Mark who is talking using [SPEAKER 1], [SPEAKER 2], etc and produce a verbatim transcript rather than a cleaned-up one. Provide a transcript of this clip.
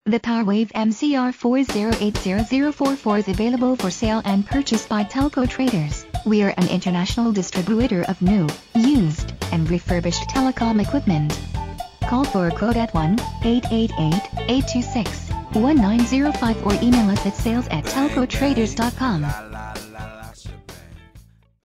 [SPEAKER 1] The Powerwave M C R four zero eight zero zero four four is available for sale and purchase by TelcoTraders. We are an international distributor of new, used, and refurbished telecom equipment. Call for a quote at one eight eight eight, eight two six, one nine zero five or email us at sales at telco traders dot com.